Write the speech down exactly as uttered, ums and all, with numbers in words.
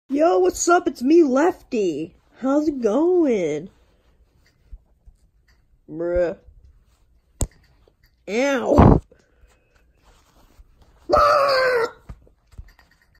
Yo, what's up? It's me, Lefty. How's it going? Bruh. Ow.